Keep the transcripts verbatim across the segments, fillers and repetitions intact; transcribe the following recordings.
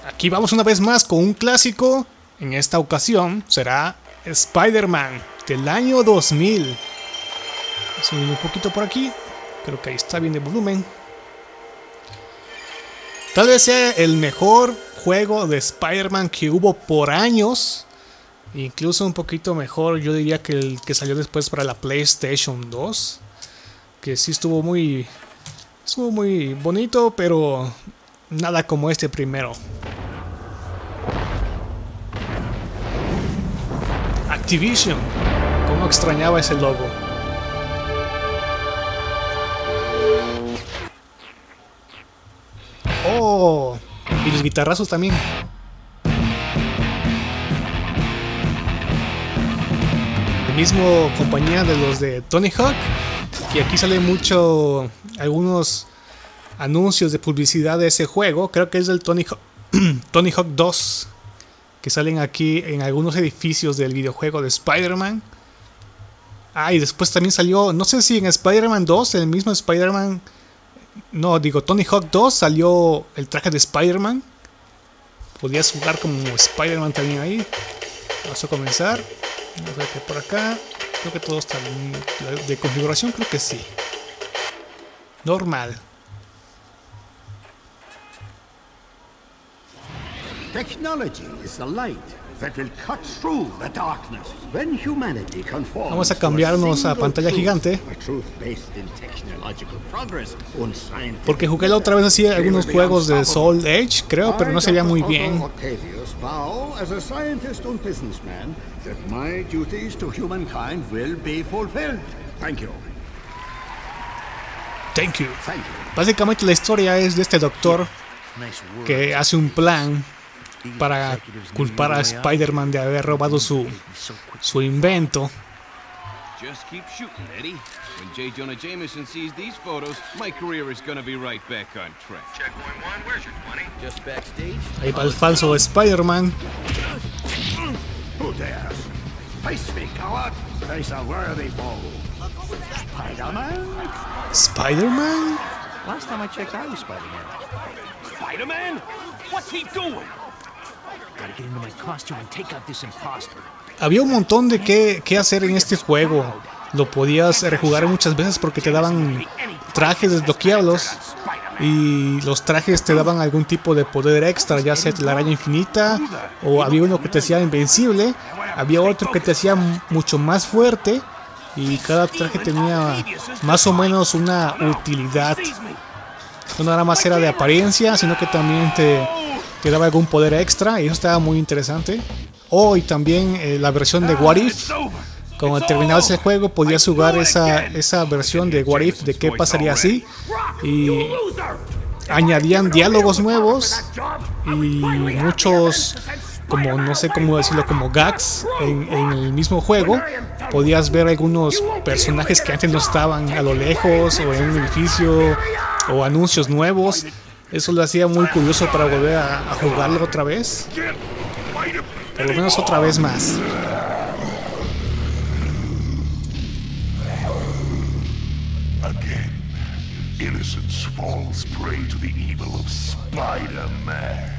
Aquí vamos una vez más con un clásico. En esta ocasión será Spider-Man del año dos mil. Subir un poquito por aquí. Creo que ahí está bien de volumen. Tal vez sea el mejor juego de Spider-Man que hubo por años. Incluso un poquito mejor, yo diría, que el que salió después para la PlayStation dos. Que sí estuvo muy... Estuvo muy bonito, pero nada como este primero. Activision. Cómo extrañaba ese logo. Oh, y los guitarrazos también. El mismo compañía de los de Tony Hawk. Que aquí sale mucho, algunos anuncios de publicidad de ese juego. Creo que es del Tony Hawk, Tony Hawk dos. Que salen aquí en algunos edificios del videojuego de Spider-Man. Ah, y después también salió, no sé si en Spider-Man dos, el mismo Spider-Man... No, digo, Tony Hawk dos salió el traje de Spider-Man. Podías jugar como Spider-Man también ahí. Vamos a comenzar. Vamos a ver qué por acá. Creo que todo está de configuración, creo que sí. Normal. Vamos a cambiarnos a pantalla gigante. Porque jugué la otra vez así algunos juegos de Soul Edge, creo, pero no se veía muy bien. Thank you. Básicamente la historia es de este doctor que hace un plan para culpar a Spider-Man de haber robado su, su invento. Ahí va el falso Spider-Man. ¿Spider-Man? Spider-Man? What's he doing? Había un montón de qué, qué hacer en este juego. Lo podías rejugar muchas veces porque te daban trajes desbloqueables. Y los trajes te daban algún tipo de poder extra, ya sea la araña infinita, o había uno que te hacía invencible, había otro que te hacía mucho más fuerte, y cada traje tenía más o menos una utilidad. No nada más era de apariencia, sino que también te, te daba algún poder extra, y eso estaba muy interesante. Oh, y también eh, la versión de What If. Cuando terminabas el juego podías jugar esa, esa versión de What If, de qué pasaría así. Y añadían diálogos nuevos y muchos, como no sé cómo decirlo, como gags en, en el mismo juego. Podías ver algunos personajes que antes no estaban a lo lejos o en un edificio, o anuncios nuevos. Eso lo hacía muy curioso para volver a, a jugarlo otra vez. Por lo menos otra vez más. Innocence falls prey to the evil of Spider-Man.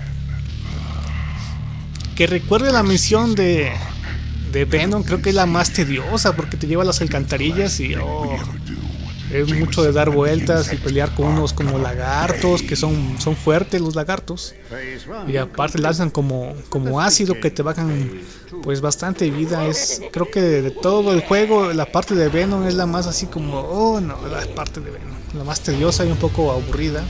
Que recuerde la misión de, de Venom, creo que es la más tediosa porque te lleva a las alcantarillas y oh, es mucho de dar vueltas y pelear con unos como lagartos que son, son fuertes los lagartos. Y aparte lanzan como, como ácido que te bajan pues bastante vida. Es, creo que de todo el juego la parte de Venom es la más así como, oh no, la parte de Venom, la más tediosa y un poco aburrida.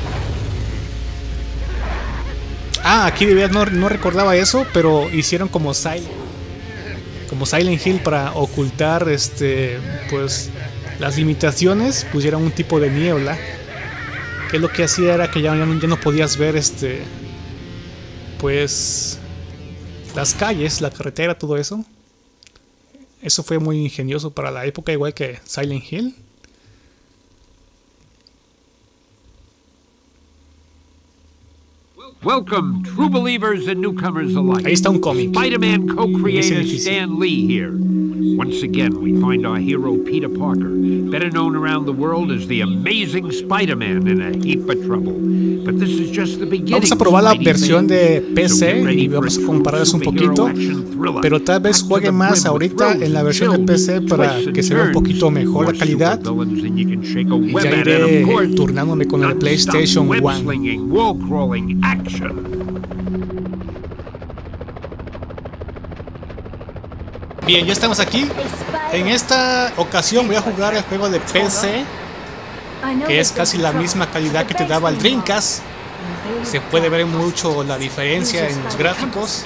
Ah, aquí de verdad no, no recordaba eso, pero hicieron como Silent, como Silent Hill para ocultar este pues las limitaciones. Pusieron un tipo de niebla que lo que hacía era que ya, ya, no, ya no podías ver este pues las calles, la carretera, todo eso. Eso fue muy ingenioso para la época, igual que Silent Hill. Welcome, true believers and newcomers alike. Ahí está un cómic. Spider-Man co-creator Stan Lee here. Once again, we find our hero Peter Parker, better known around the world as the Amazing Spider-Man, in a heap of trouble. But this is just the beginning. Vamos a probar la versión de P C y vamos a compararlas un poquito, pero tal vez juegue más ahorita en la versión de P C para que se vea un poquito mejor la calidad, y ya iré turnándome con el PlayStation uno. Bien, ya estamos aquí. En esta ocasión voy a jugar el juego de P C, que es casi la misma calidad que te daba el Dreamcast. Se puede ver mucho la diferencia en los gráficos.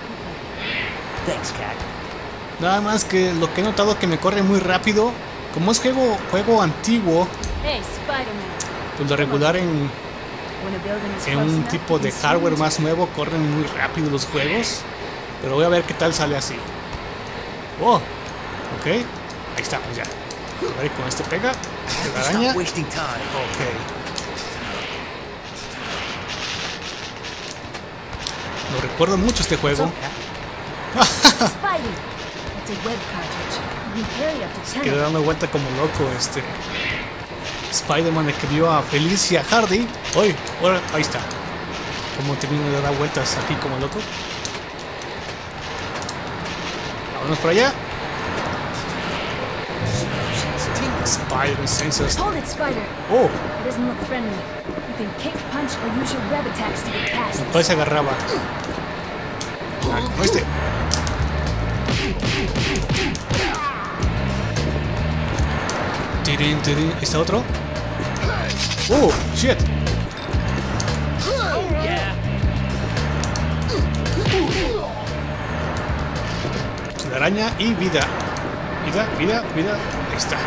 Nada más que lo que he notado es que me corre muy rápido. Como es juego, juego antiguo, pues lo regular en, en un tipo de hardware más nuevo corren muy rápido los juegos. Pero voy a ver qué tal sale así. Oh, ok, ahí estamos ya. A ver, con este pega la araña. Ok. Lo recuerdo mucho este juego. Se quedó dando vuelta como loco este Spider-Man, que vio a Felicia Hardy. Uy, ahora, ahí está. Como termino de dar vueltas aquí como loco. Vámonos por allá. Spider Sensors. Oh. Entonces se agarraba. Ah, este. Tirin, tirin. ¿Está otro? Oh, shit. Araña y vida. Vida, vida, vida. Ahí está.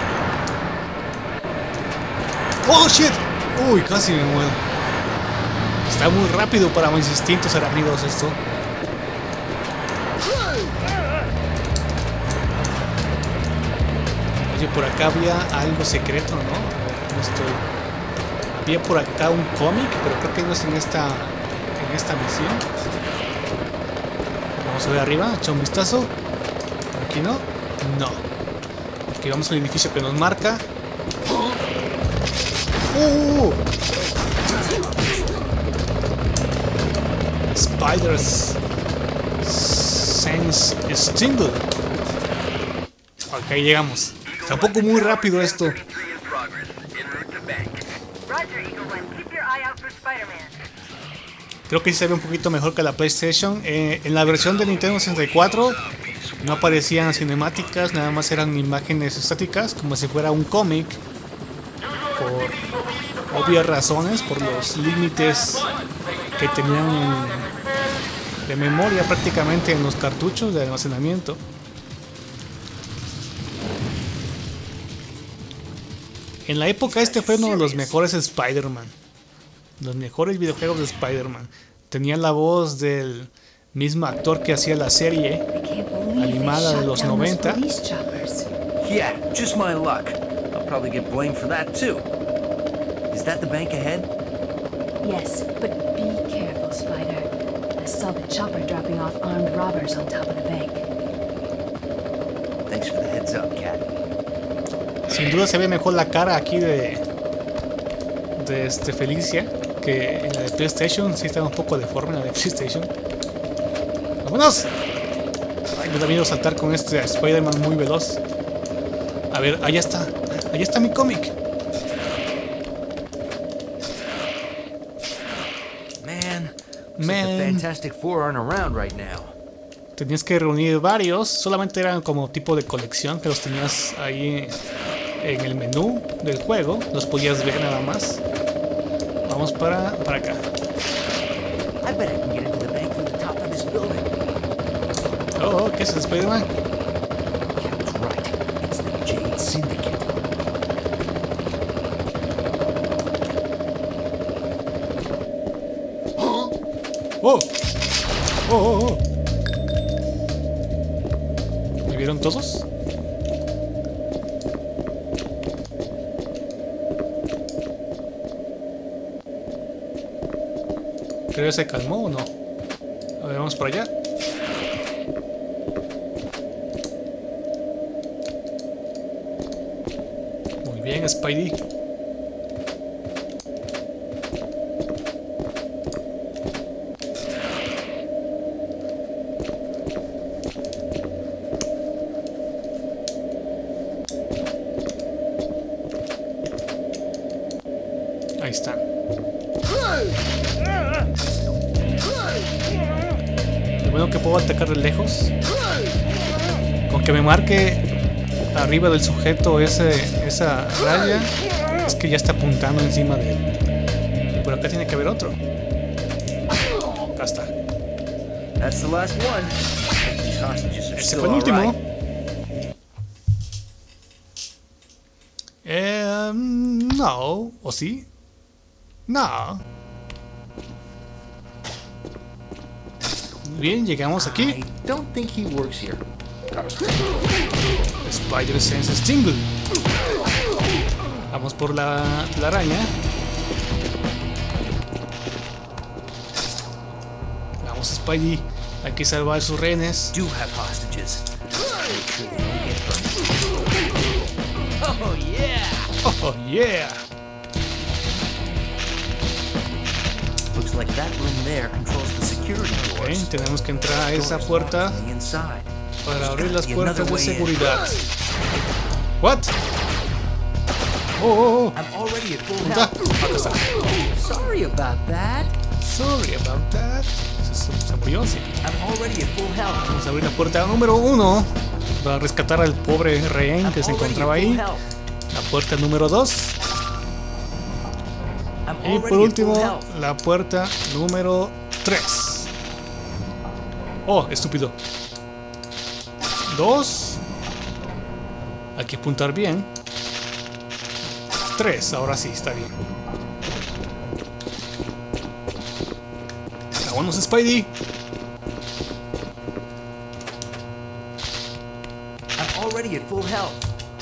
Oh shit. Uy, casi me muero. Está muy rápido para mis instintos arácnidos esto. Oye, por acá había algo secreto, ¿no? A ver, no estoy. Había por acá un cómic, pero creo que no es en esta en esta misión. Vamos a ver arriba, echa un vistazo. ¿Aquí no? No. Aquí vamos al edificio que nos marca. ¡Uh! Spiders Sense Stingle. Ok, llegamos. Tampoco muy rápido esto. Creo que sí se ve un poquito mejor que la PlayStation. Eh, en la versión de Nintendo sesenta y cuatro no aparecían cinemáticas, nada más eran imágenes estáticas, como si fuera un cómic. Por obvias razones, por los límites que tenían en, de memoria prácticamente en los cartuchos de almacenamiento. En la época este fue uno de los mejores Spider-Man. Los mejores videojuegos de Spider-Man. Tenía la voz del mismo actor que hacía la serie animada de los noventa. Yeah, just my luck. I'll probably get blamed for that too. Is that the bank ahead? Yes, but be careful, Spider. I saw the chopper dropping off armed robbers on top of the bank. Thanks for the heads up, Cat. Sin duda se ve mejor la cara aquí de de este Felicia que en la de PlayStation. Sí está un poco deforme la de PlayStation. ¡Vámonos! Ay, me da miedo saltar con este Spider-Man muy veloz. A ver, allá está. Allá está mi cómic. Man, Man. the Fantastic Four aren't around right now. Tenías que reunir varios. Solamente eran como tipo de colección que los tenías ahí en el menú del juego. Los podías ver nada más. Vamos para, para acá. I bet I can get into the bank from the top of this building. Oh, ¿qué es el Spider-Man? Cat was right. It's the Jade Syndicate. Oh, oh, oh, oh. ¿Me vieron todos? Creo que se calmó o no. A ver, vamos para allá. Bien, Spidey. Ahí está. Lo bueno que puedo atacar de lejos. Con que me marque arriba del sujeto ese, esa raya, es que ya está apuntando encima de él. Y por acá tiene que haber otro. Acá está. That's the last one. These hostages are Ese still fue el all último. right. Eh, no. ¿O sí? No. Bien, llegamos aquí. I don't think he works here. Spider Sense Tingle. Vamos por la, la araña. Vamos, Spidey. Hay que salvar a sus rehenes. Do have hostages. Make sure they don't get hurt. Oh yeah! Oh, yeah. Looks like that room there controls the security Ok, doors. tenemos que entrar a esa Doors puerta locked on the inside. para abrir las Be puertas another de way in. seguridad. What? Oh, oh, oh. I'm already at full Acá, health. acá está. Sorry about that. Sorry about that. Se, se murió, sí. I'm already at full health. Vamos a abrir la puerta número uno para rescatar al pobre rehén I'm que se already encontraba at full ahí. health. La puerta número dos. I'm Y already por at último, full health. la puerta número tres. Oh, estúpido. Dos. Hay que apuntar bien. Tres, ahora sí, está bien. Vámonos, Spidey. I'm already at full health.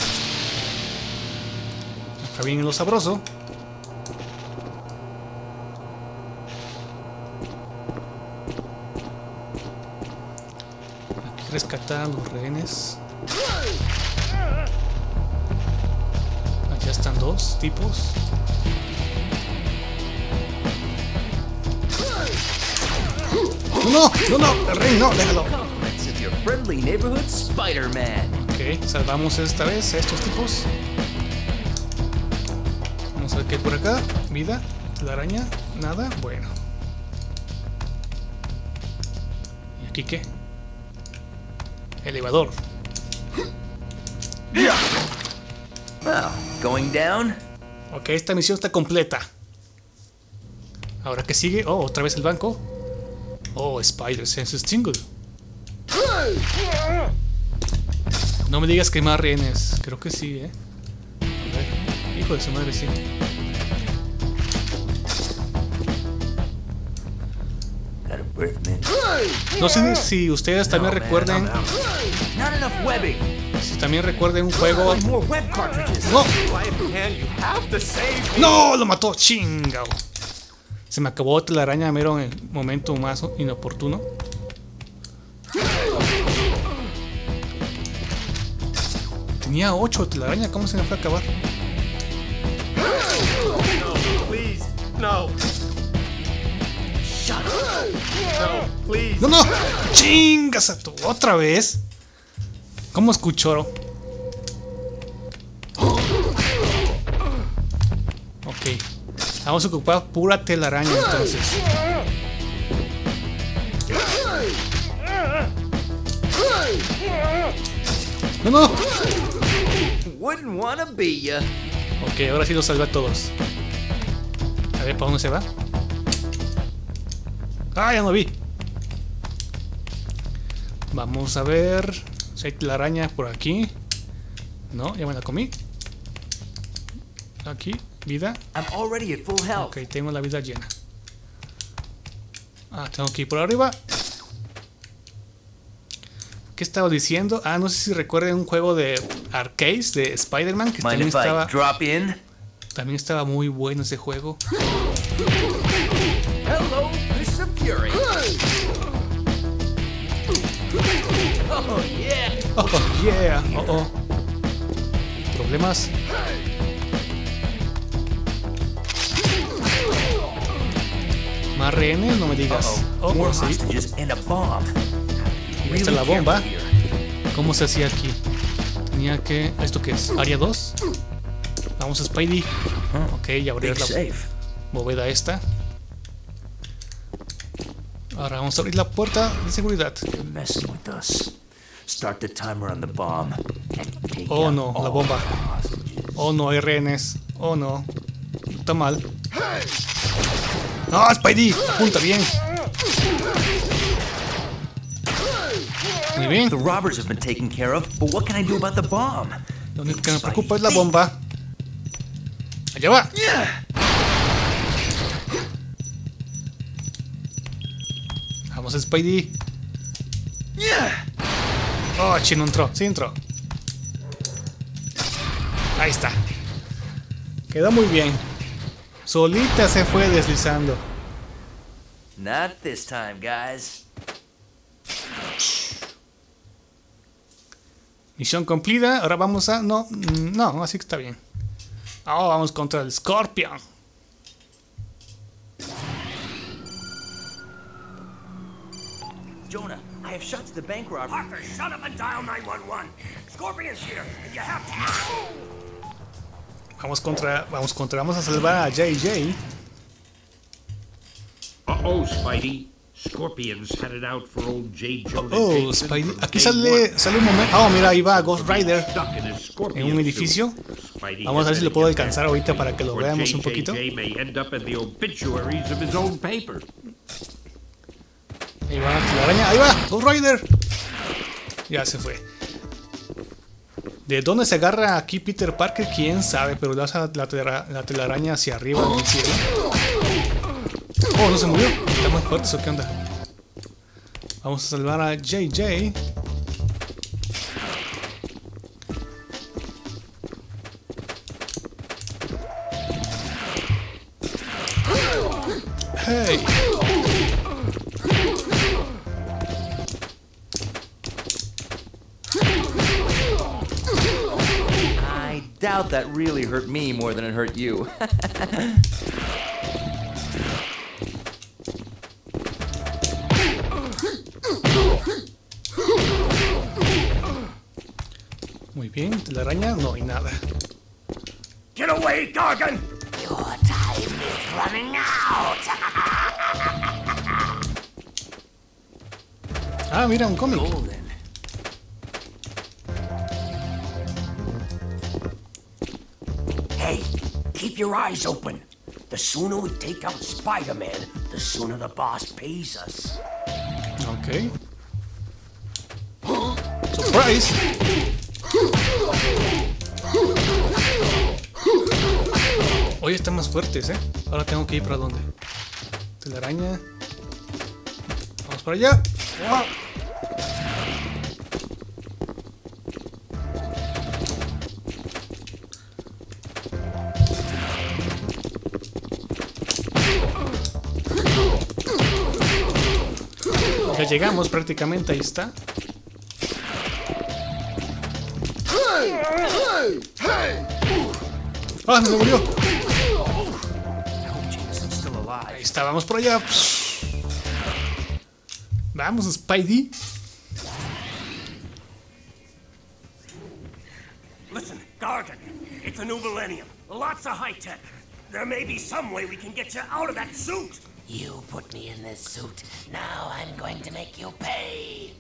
Acá viene lo sabroso. Aquí rescatar a los rehenes. Allá están dos tipos. No, no, no, el rehén no, déjalo. Compliments of your friendly neighborhood Spider-Man. Ok, salvamos esta vez a estos tipos. Vamos a ver qué hay por acá. Vida, la araña, nada, bueno. ¿Y aquí qué? Elevador. Well, going down. Ok, esta misión está completa. Ahora que sigue, oh, otra vez el banco. Oh, Spider Sense Tingle. No me digas que hay más rehenes. Creo que sí, eh. A ver, hijo de su madre, sí. Got a breath mint. No sé si ustedes también No, man, recuerden. I'm out. Not enough webbing. Si también recuerden un juego. Like more web cartridges. ¡No! Spider-Man, you have to save me. ¡No! ¡Lo mató! ¡Chingao! Se me acabó la araña mero en el momento más inoportuno. Tenía ocho telaraña, ¿cómo se me fue a acabar? No, please, no. Shut up. No, please. ¡No, no! ¡Chingas a tu! ¿Otra vez? ¿Cómo escuchó? Ok. Vamos a ocupar pura telaraña entonces. ¡No, no! Wouldn't wanna be ya. Ok, ahora sí los salvé a todos. A ver, ¿para dónde se va? ¡Ah, ya no vi! Vamos a ver si hay telaraña por aquí. No, ya me la comí. Aquí, vida. I'm already at full health. Ok, tengo la vida llena. Ah, tengo que ir por arriba. ¿Qué estaba diciendo? Ah, no sé si recuerden un juego de arcades de Spider-Man que Mind también if I estaba, drop in? también estaba muy bueno ese juego. Hello, Fist of Fury. Oh yeah. Oh, yeah. Oh, oh. Problemas. Más rehenes, no me digas. Uh-oh. Oh, More sí. hostages and a bomb. Ahí está la bomba. ¿Cómo se hacía aquí? Tenía que... ¿Esto qué es? ¿Área dos? Vamos a Spidey. Ok, ya abrir Big la safe. bóveda esta. Ahora vamos a abrir la puerta de seguridad. You're messing with us. Start the timer on the bomb. and take Oh out no, la all bomba. hostages. Oh no, hay rehenes. Oh no. Está mal. No, Spidey, apunta bien. Muy bien. The robbers have been taken care of, but what can I do about the bomb? Lo único que me preocupa es la bomba. Allá va. Vamos, Spidey. Oh, chino entró. Sí entró. Ahí está. Quedó muy bien. Solita se fue deslizando. Not this time, guys. Misión cumplida. Ahora vamos a... No, no, así que está bien. Ahora vamos contra el Scorpion. Jonah, I have shot to the bank robber. Parker, shut up and dial nine one one. Scorpion's here, and you have to... Vamos contra... Vamos contra... Vamos a salvar a J J. Uh-oh, Spidey. Scorpions had it out for old J. Jonah Oh, Jameson Spidey. from Aquí day sale, one. sale un momento. Oh, mira, ahí va Ghost Rider Stuck in his scorpion en un suit. edificio. Spidey Vamos a ver si lo had puedo better get alcanzar back, ahorita para que lo or veamos un J J poquito. J may end up in the obituaries of his own paper. Ahí va la telaraña. Ahí va, Ghost Rider. Ya se fue. ¿De dónde se agarra aquí Peter Parker? Quién sabe, pero lanza la, tela- la telaraña hacia arriba en el cielo. Oh, no se murió. ¿Está más fuerte o qué onda? Vamos a salvar a J J. Hey. I doubt that really hurt me more than it hurt you. Muy bien, telaraña, no hay nada. Get away, Gargan! Your time is running out. Ah, mira, un cómic. Golden. Hey, keep your eyes open. The sooner we take out Spider-Man, the sooner the boss pays us. Ok. Surprise. Hoy están más fuertes, ¿eh? Ahora tengo que ir para dónde. Telaraña. Vamos para allá. ¡Wow! Ya llegamos prácticamente, ahí está. ¡Ah, me murió! I hope Jameson's still alive. Ahí está, vamos por allá. Vamos, Spidey. Listen, Gargan, it's a new millennium. Lots of high-tech. There may be some way we can get you out of that suit. You put me in this suit. Now I'm going to make you pay.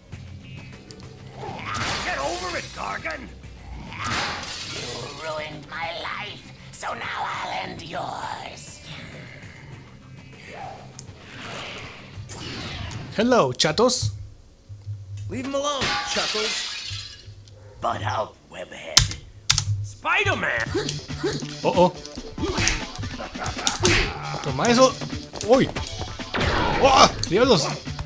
Get over it, Gargan. You ruined my life, so now I'll end yours. Hello, chatos. Leave him alone, Chuckles. Butt out, Webhead. Spider-Man! Oh, oh. Toma eso. Uy. ¡Oh! ¡Diablos!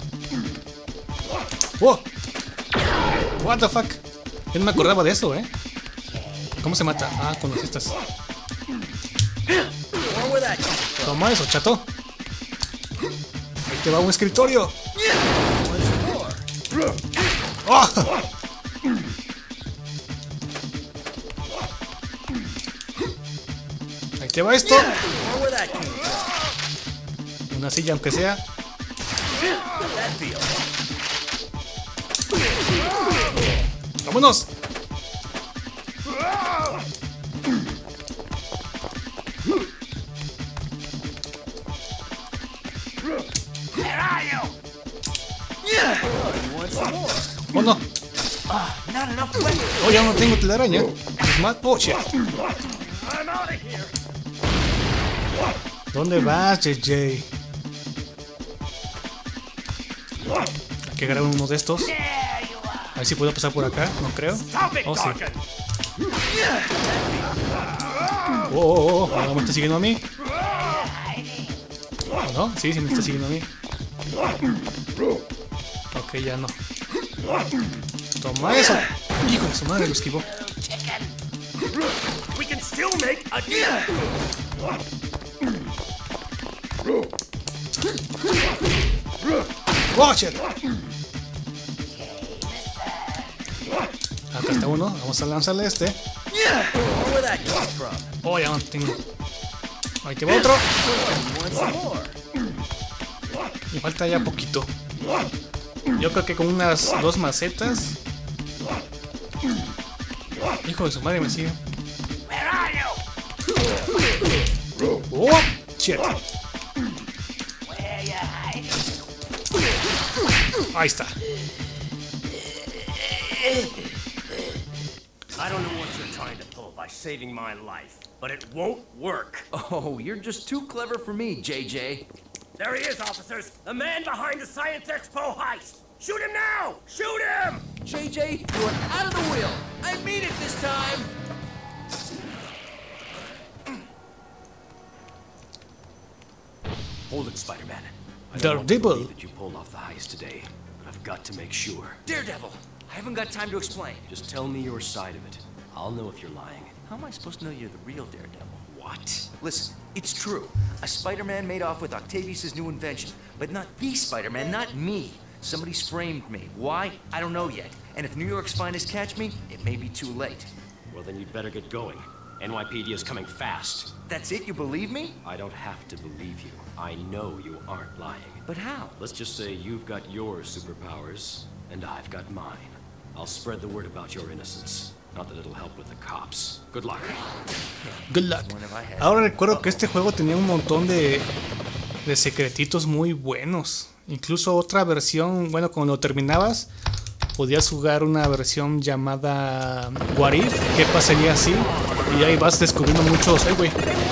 ¡Oh! What the fuck. Yo no me acordaba de eso, ¿eh? ¿Cómo se mata? Ah, con las estas. Toma eso, chato. Ahí te va un escritorio. ¡Oh! Ahí te va esto. Un Una silla, aunque sea. ¡Vámonos! ¡Oh, no! Oh, ya no tengo telaraña. Oh, shit. ¿Dónde vas, J J? Hay que agarrar uno de estos. A ver si puedo pasar por acá. No creo. Oh, sí. Oh, oh, oh. ¿No me está siguiendo a mí? ¿O no? Sí, sí me está siguiendo a mí. Ok, ya no. Toma eso. Hijo de su madre, lo esquivó. We can still make a deal. Watch it. Acá está uno. Vamos a lanzarle este. Oh, ya no tengo. Ahí te va otro. Me falta ya poquito. Yo creo que con unas dos macetas. Hijo de su madre, me sigue. Oh, shit. Ahí está. I don't know what you're trying to pull by saving my life, but it won't work. Oh, you're just too clever for me, J J. There he is, officers. The man behind the Science Expo heist. Shoot him now! Shoot him! J J, you're out of the wheel. I mean it this time. Hold it, Spider-Man. I don't want to Daredevil. believe That you pulled off the heist today, but I've got to make sure. Daredevil, I haven't got time to explain. Just tell me your side of it. I'll know if you're lying. How am I supposed to know you're the real Daredevil? What? Listen, it's true. A Spider-Man made off with Octavius' new invention, but not the Spider-Man, not me. Somebody's framed me. Why? I don't know yet. And if New York's finest catch me, it may be too late. Well, then you'd better get going. N Y P D is coming fast. That's it? You believe me? I don't have to believe you. I know you aren't lying. But how? Let's just say you've got your superpowers, and I've got mine. I'll spread the word about your innocence. Not that it'll help with the cops. Good luck. Good luck. Ahora recuerdo que este juego tenía un montón de, de secretitos muy buenos. Incluso otra versión, bueno, cuando lo terminabas, podías jugar una versión llamada What If, ¿qué pasaría así? Y ahí vas descubriendo muchos, hey, güey,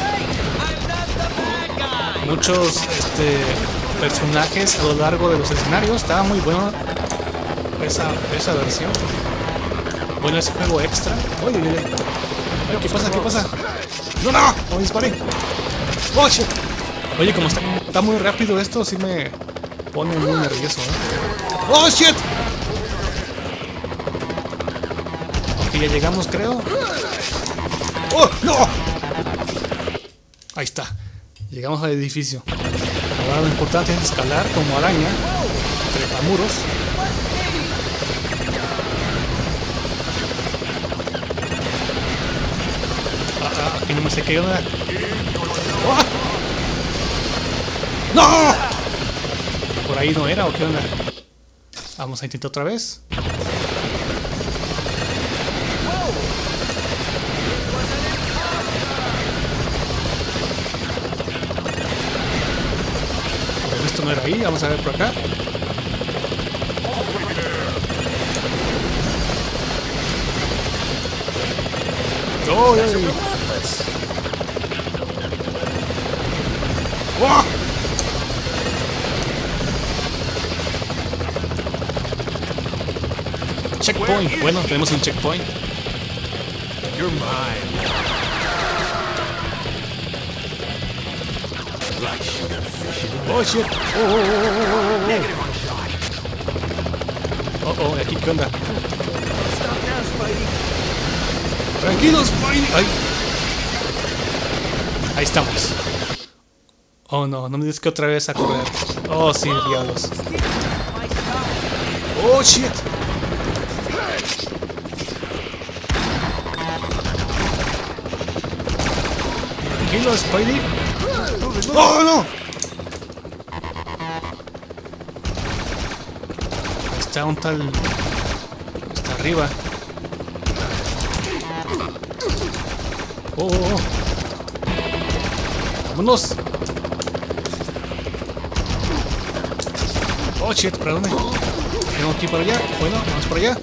muchos este, personajes a lo largo de los escenarios. Estaba muy bueno esa, esa versión. Bueno, ese juego extra. Oye, oye, oye, ¿qué pasa? ¿Qué pasa? ¡No, no! ¡No disparé! ¡Oh, shit! Oye, como está, está muy rápido esto, sí me pone muy nervioso, ¿eh? ¡Oh, shit! Ok, ya llegamos, creo. ¡Oh, no! Ahí está. Llegamos al edificio. Ahora lo importante es escalar como araña. Trepamuros. Aquí no me sé qué onda. ¡Oh! ¡No! ¿Por ahí no era o qué onda? Vamos a intentar otra vez. Pero esto no era ahí, vamos a ver por acá. ¡Oh! ¡Oh! Checkpoint. Bueno, tenemos un checkpoint. You're mine. Oh shit. Oh, oh, oh, oh, oh, oh. Oh, oh, aquí qué onda. Tranquilos, Spidey. Ay. Ahí estamos. Oh no, no me digas que otra vez a correr. Oh sí, diablos. Oh shit. Tranquilo, Spidey. Oh no. está un tal... Está arriba. Oh, oh, oh. Vámonos. Oh, shit, ¿para dónde? Tengo que ir para allá. Bueno, vamos para allá.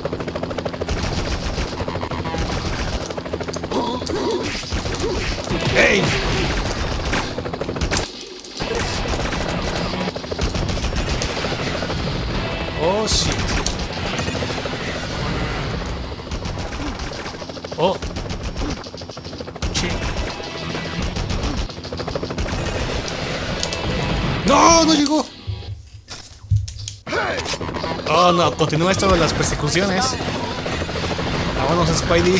¡Hey! Oh, shit. Oh. Shit. ¡No! ¡No llegó! Oh, no. Continúa esto de las persecuciones. Vámonos, Spidey.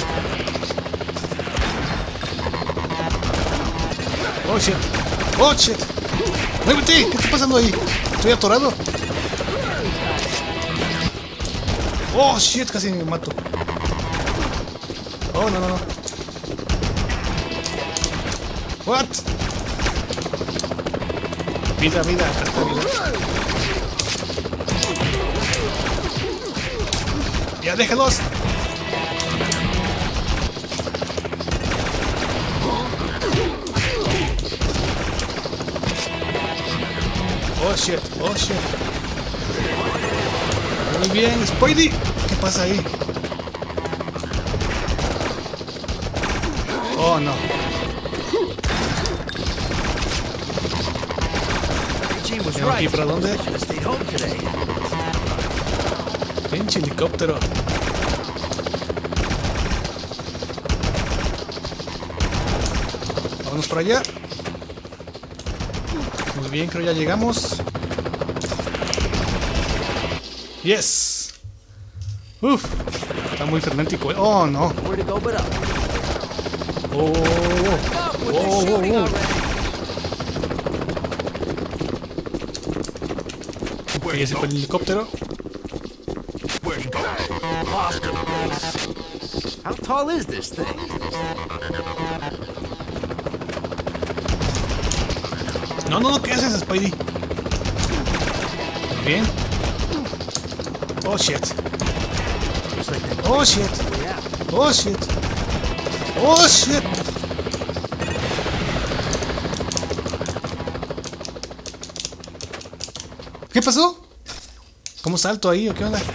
Oh, shit. Oh, shit. ¡Muévete! ¿Qué está pasando ahí? Estoy atorado. Oh, shit. Casi me mato. Oh, no, no, no. What? Vida, vida. Acá está vida. Ya, déjalos. Oh shit, oh shit. Muy bien, Spidey. ¿Qué pasa ahí? Oh no. ¿Tengo aquí para dónde? Pinche helicóptero. Vamos para allá. Muy bien, creo ya llegamos. Yes. Uf, está muy frenético. Oh no. Oh, oh, oh, oh, oh. Ok, ese fue el helicóptero. How tall is this thing? No, no, no, ¿qué haces, Spidey? Muy bien. Oh shit. Oh shit. Oh shit. Oh shit. ¿Qué pasó? ¿Cómo salto ahí o qué onda?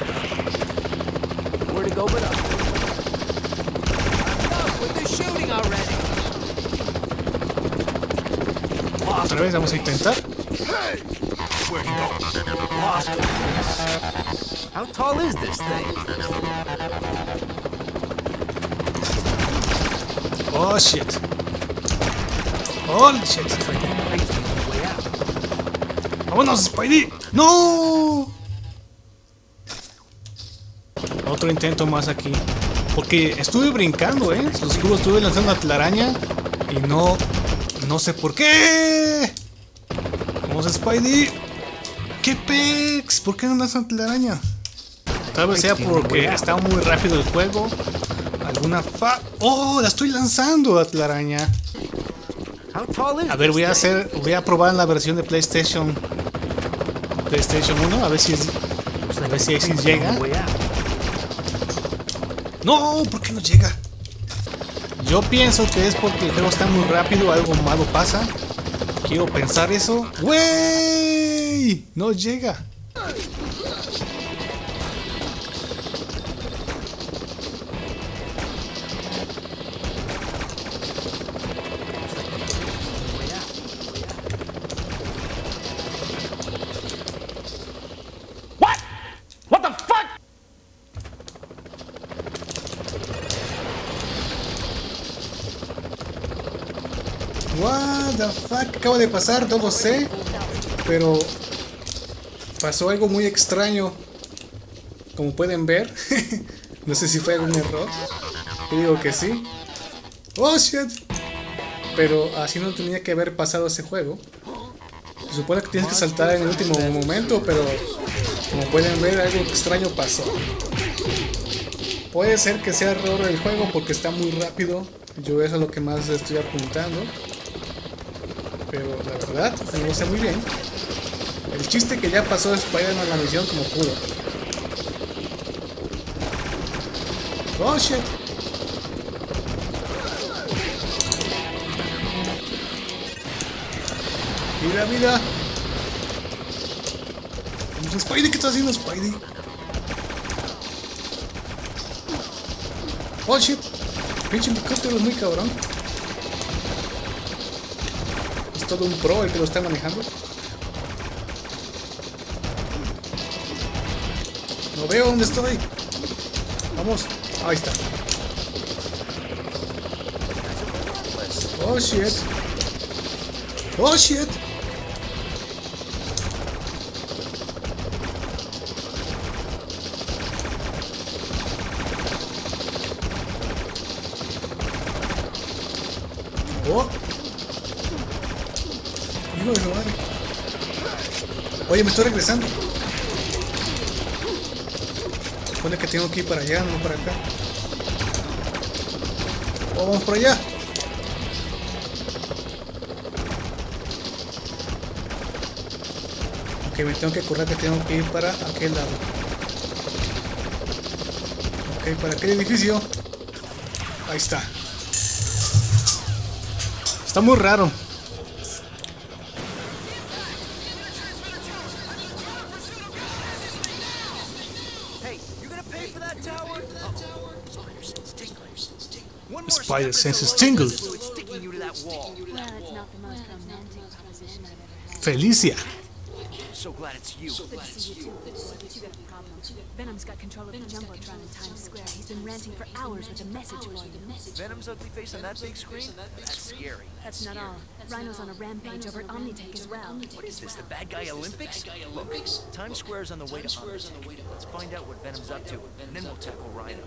Otra vez vamos a intentar. How tall is this thing? Oh shit. Oh shit. ¡Vámonos, Spidey! ¡No! Otro intento más aquí. Porque estuve brincando, ¿eh? Los cubos estuve lanzando a telaraña y no... No sé por qué. Vamos, Spidey. ¿Qué pex? ¿Por qué no lanzan telaraña? Tal vez sea porque está muy rápido el juego. Alguna fa... ¡Oh! La estoy lanzando a telaraña. A ver, voy a hacer... Voy a probar en la versión de PlayStation... PlayStation uno. A ver si... A ver si así llega. ¡No! ¿Por qué no llega? Yo pienso que es porque el juego está muy rápido. Algo malo pasa. Quiero pensar eso. ¡Wey! No llega. What the fuck, acaba de pasar, no lo sé, pero pasó algo muy extraño, como pueden ver. No sé si fue algún error, yo digo que sí. Oh shit, pero así no tenía que haber pasado ese juego. Se supone que tienes que saltar en el último momento, pero como pueden ver algo extraño pasó. Puede ser que sea error del juego porque está muy rápido. Yo eso es lo que más estoy apuntando. Pero la verdad, no lo sé muy bien. El chiste que ya pasó Spider-Man la misión como pudo. Oh shit. Mira, mira. Vamos, Spidey, ¿qué está haciendo Spidey? Oh shit. Pinche helicóptero es muy cabrón. Es todo un pro el que lo está manejando. No veo dónde estoy. Vamos. Ahí está. Oh shit. Oh shit. Oh. Hijo de su madre. Oye, me estoy regresando. Supone que tengo que ir para allá, no para acá. Oh, vamos por allá. Ok, me tengo que acordar que tengo que ir para aquel lado. Ok, para aquel edificio. Ahí está. Está muy raro. Spider senses tingle. Felicia. So glad it's you. Good to see you too. Too bad problem. Venom's got control of the Jumbotron in Times Square. He's been ranting for hours with a message for you. Venom's ugly face on that big screen? That's scary. That's not all. Rhino's on a rampage over at Omnitech as well. What is this, the bad guy Olympics? Look, Times Square's on the way to Omnitech. Let's find out what Venom's up to, and then we'll tackle Rhino.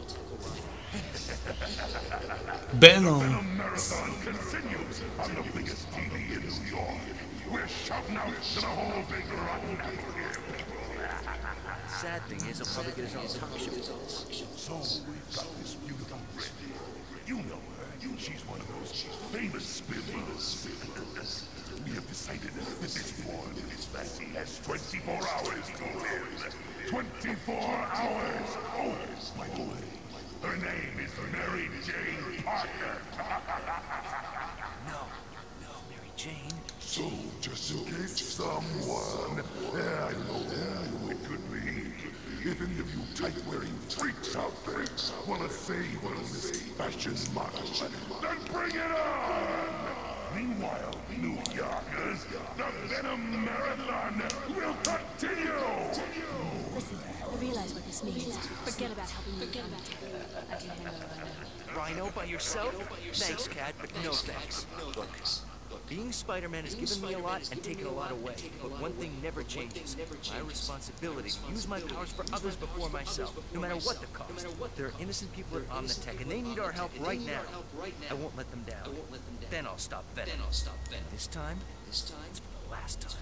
Venom. Venom Marathon continues on the biggest T V in New York. We're shouting out to the whole big rotten apple here. Sad thing is, he'll probably get his own talk show. So we've got this beautiful Brittany. You know her. She's one of those famous spinners. We have decided that this one is that he has twenty-four hours to live. twenty-four hours! Oh, by the way, her name is Mary Jane Parker. No, no, Mary Jane. So, just in case someone, I don't know who it could be, if any of you tight-wearing freaks out there want to save on this fashion model, then bring it on! Meanwhile, New Yorkers, the Venom Marathon will continue! Listen, I realize what this means. Forget about helping me. Forget about I can handle Rhino. Rhino by yourself? Thanks, Cat, but no thanks. Look, being Spider-Man has given me a lot and taken a lot away. But one thing never changes. My responsibility to use my powers for others before myself, no matter what the cost. There are innocent people at Omnitech, and they need our help right now. I won't let them down. Then I'll stop Venom. This time, it's for the last time.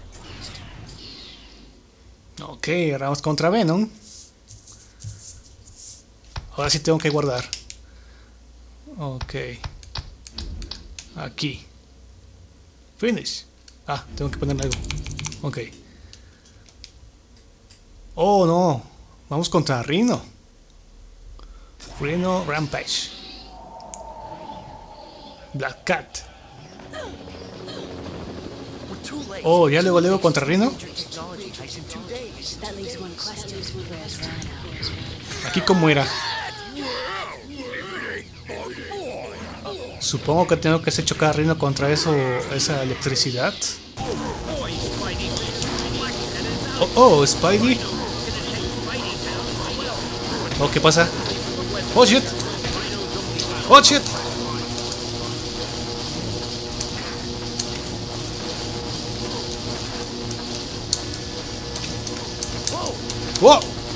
Ok, ahora vamos contra Venom. Ahora sí tengo que guardar. Ok. Aquí. Finish. Ah, tengo que ponerle algo. Ok. Oh, no. Vamos contra Rhino. Rhino Rampage. Black Cat. Oh, ya luego luego contra Rhino. That leaves one question. Where's Rhino? Aquí como era. Supongo que tengo que hacer chocar a Rhino contra eso, esa electricidad. Oh, oh, Spidey. Oh, ¿qué pasa? Oh, shit. Oh, shit. ¡Wow!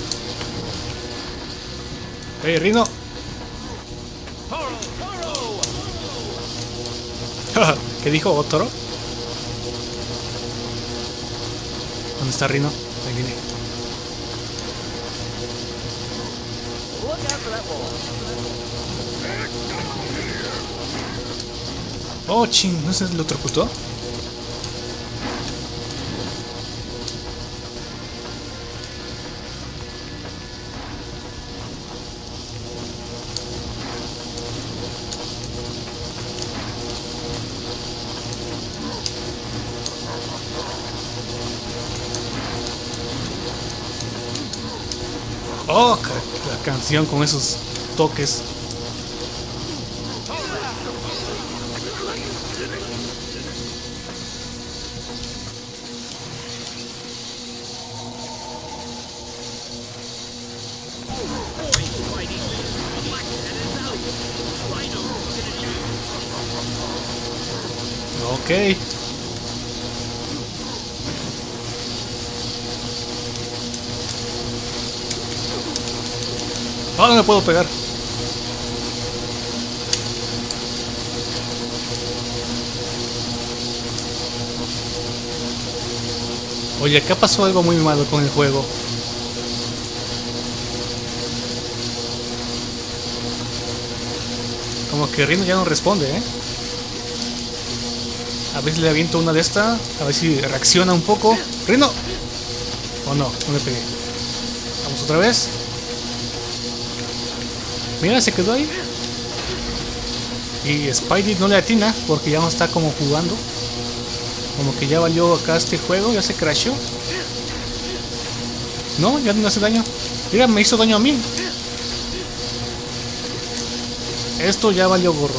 ¡Hey, Rhino! ¿Qué dijo? ¿Oh, toro? ¿Dónde está Rhino? Ahí viene. Oh, ching, ¿no se lo electrocutó? Oh, la canción con esos toques. Ok. Ah, no me puedo pegar. Oye, acá pasó algo muy malo con el juego. Como que Rhino ya no responde, ¿eh? A ver si le aviento una de esta. A ver si reacciona un poco. ¡Rhino! Oh no, no le pegué. Vamos otra vez. Mira, se quedó ahí. Y Spidey no le atina porque ya no está como jugando. Como que ya valió acá este juego. Ya se crashó. No, ya no hace daño. Mira, me hizo daño a mí. Esto ya valió gorro.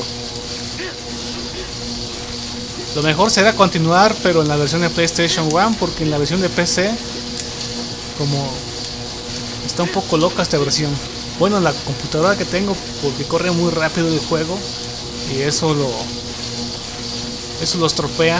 Lo mejor será continuar, pero en la versión de PlayStation uno, porque en la versión de P C, como está un poco loca esta versión. Bueno, la computadora que tengo, porque corre muy rápido el juego, y eso lo eso lo estropea.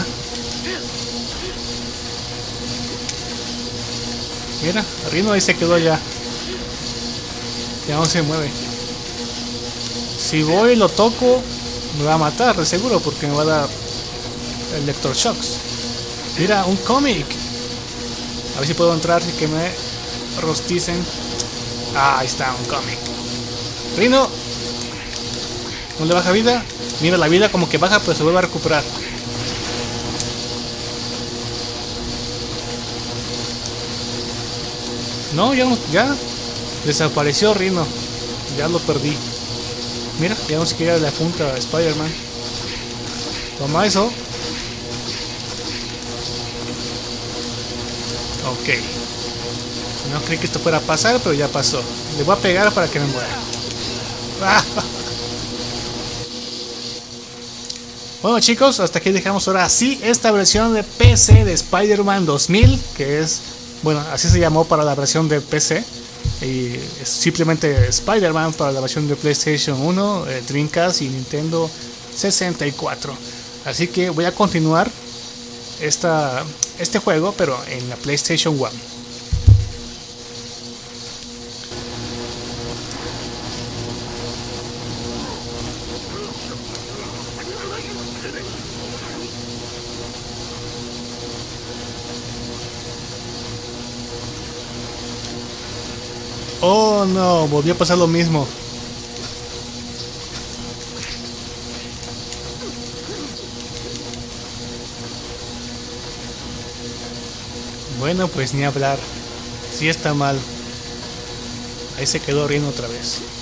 Mira, Rhino ahí se quedó ya. Ya no se mueve. Si voy y lo toco, me va a matar, de seguro, porque me va a dar electroshocks. Mira, un cómic. A ver si puedo entrar y que me rosticen. Ah, ahí está, un cómic. Rhino, ¿no le baja vida? Mira, la vida como que baja, pero se vuelve a recuperar. No, ya no, ya desapareció Rhino. Ya lo perdí. Mira, ya no se queda la punta a Spider-Man. Toma eso. Ok. No creí que esto fuera a pasar, pero ya pasó. Le voy a pegar para que me muera. ¡Ah! Bueno, chicos, hasta aquí dejamos ahora sí esta versión de P C de Spider-Man dos mil, que es, bueno, así se llamó para la versión de P C. Y es simplemente Spider-Man para la versión de PlayStation uno, eh, Dreamcast y Nintendo sesenta y cuatro. Así que voy a continuar esta, este juego, pero en la PlayStation uno. Oh no, volvió a pasar lo mismo. Bueno, pues ni hablar. Sí está mal. Ahí se quedó Rhino otra vez.